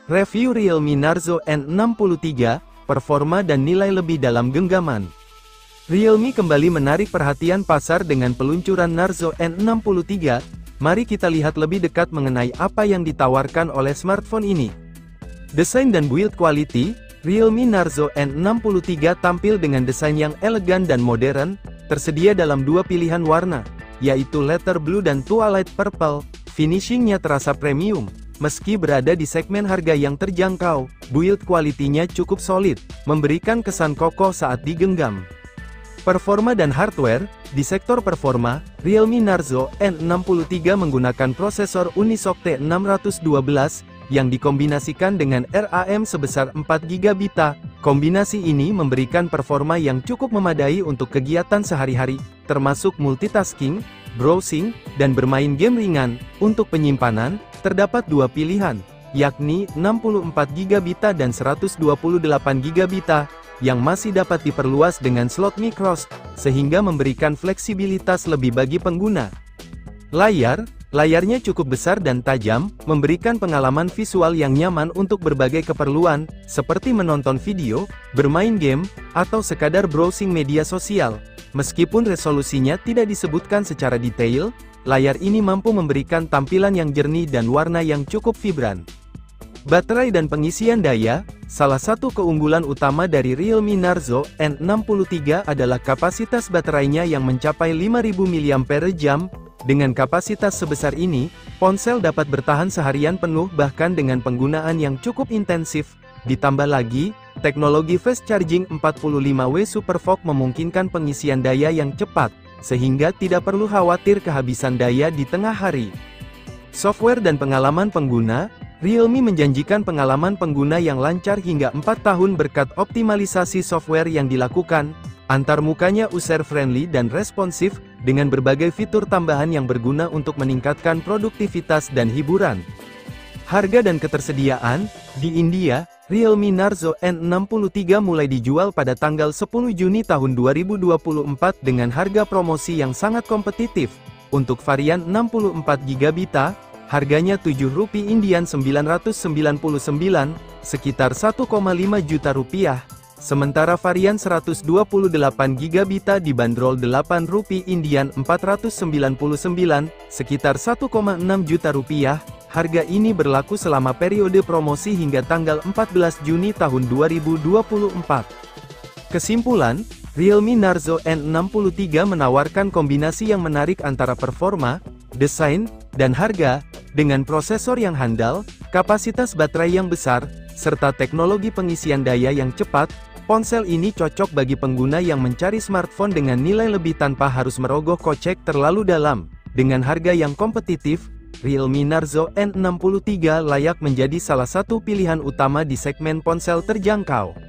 Review Realme Narzo N63, performa dan nilai lebih dalam genggaman. Realme kembali menarik perhatian pasar dengan peluncuran Narzo N63. Mari kita lihat lebih dekat mengenai apa yang ditawarkan oleh smartphone ini. Desain dan build quality, Realme Narzo N63 tampil dengan desain yang elegan dan modern, tersedia dalam dua pilihan warna, yaitu leather blue dan twilight purple. Finishingnya terasa premium. Meski berada di segmen harga yang terjangkau, build quality-nya cukup solid, memberikan kesan kokoh saat digenggam. Performa dan hardware, di sektor performa, Realme Narzo N63 menggunakan prosesor Unisoc T612, yang dikombinasikan dengan RAM sebesar 4GB. Kombinasi ini memberikan performa yang cukup memadai untuk kegiatan sehari-hari, termasuk multitasking, browsing, dan bermain game ringan. Untuk penyimpanan, terdapat dua pilihan, yakni 64GB dan 128GB, yang masih dapat diperluas dengan slot microSD, sehingga memberikan fleksibilitas lebih bagi pengguna. Layarnya cukup besar dan tajam, memberikan pengalaman visual yang nyaman untuk berbagai keperluan, seperti menonton video, bermain game, atau sekadar browsing media sosial. Meskipun resolusinya tidak disebutkan secara detail, layar ini mampu memberikan tampilan yang jernih dan warna yang cukup vibran. Baterai dan pengisian daya, salah satu keunggulan utama dari Realme Narzo N63 adalah kapasitas baterainya yang mencapai 5000 mAh. Dengan kapasitas sebesar ini, ponsel dapat bertahan seharian penuh bahkan dengan penggunaan yang cukup intensif. Ditambah lagi, teknologi fast charging 45W SuperVOOC memungkinkan pengisian daya yang cepat, sehingga tidak perlu khawatir kehabisan daya di tengah hari. Software dan pengalaman pengguna, Realme menjanjikan pengalaman pengguna yang lancar hingga 4 tahun berkat optimalisasi software yang dilakukan, antarmukanya user-friendly dan responsif, dengan berbagai fitur tambahan yang berguna untuk meningkatkan produktivitas dan hiburan. Harga dan ketersediaan, di India, Realme Narzo N63 mulai dijual pada tanggal 10 Juni tahun 2024 dengan harga promosi yang sangat kompetitif. Untuk varian 64GB, harganya Rp7.999, sekitar 1,5 juta rupiah. Sementara varian 128GB dibanderol Rp8.499, sekitar 1,6 juta rupiah. Harga ini berlaku selama periode promosi hingga tanggal 14 Juni tahun 2024. Kesimpulan, Realme Narzo N63 menawarkan kombinasi yang menarik antara performa, desain, dan harga, dengan prosesor yang handal, kapasitas baterai yang besar, serta teknologi pengisian daya yang cepat. Ponsel ini cocok bagi pengguna yang mencari smartphone dengan nilai lebih tanpa harus merogoh kocek terlalu dalam. Dengan harga yang kompetitif, Realme Narzo N63 layak menjadi salah satu pilihan utama di segmen ponsel terjangkau.